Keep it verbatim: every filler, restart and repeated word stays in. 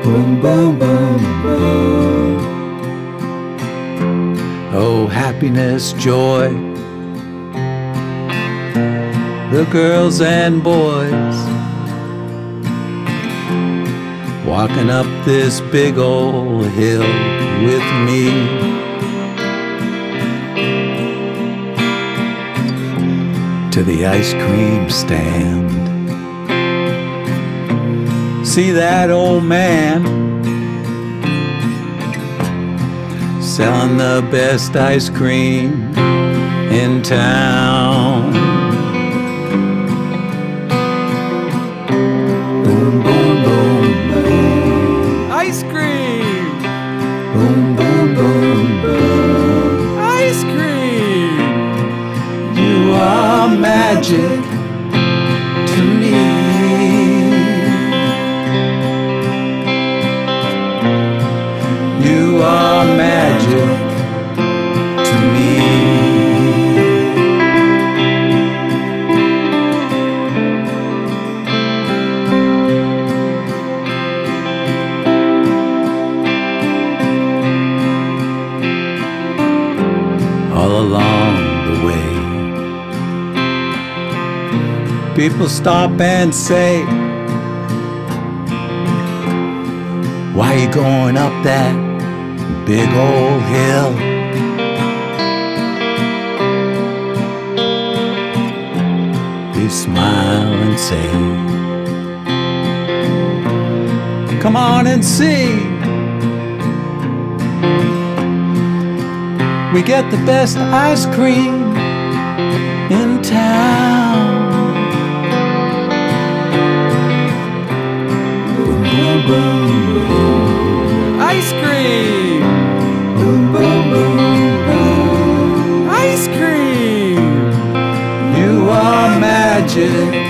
Boom, boom, boom, boom. Oh, happiness, joy, the girls and boys walking up this big old hill with me. To the ice cream stand. See that old man selling the best ice cream in town. Boom, boom, boom, boom. Ice cream! Boom, boom, boom, boom. Ice cream! You are magic to me. You are magic to me. All along the way, people stop and say, why you going up that big old hill? We smile and say, come on and see. We get the best ice cream in town. Boom, boom, boom, boom. Ice cream! Boom, boom, boom, boom. Ice cream! You are magic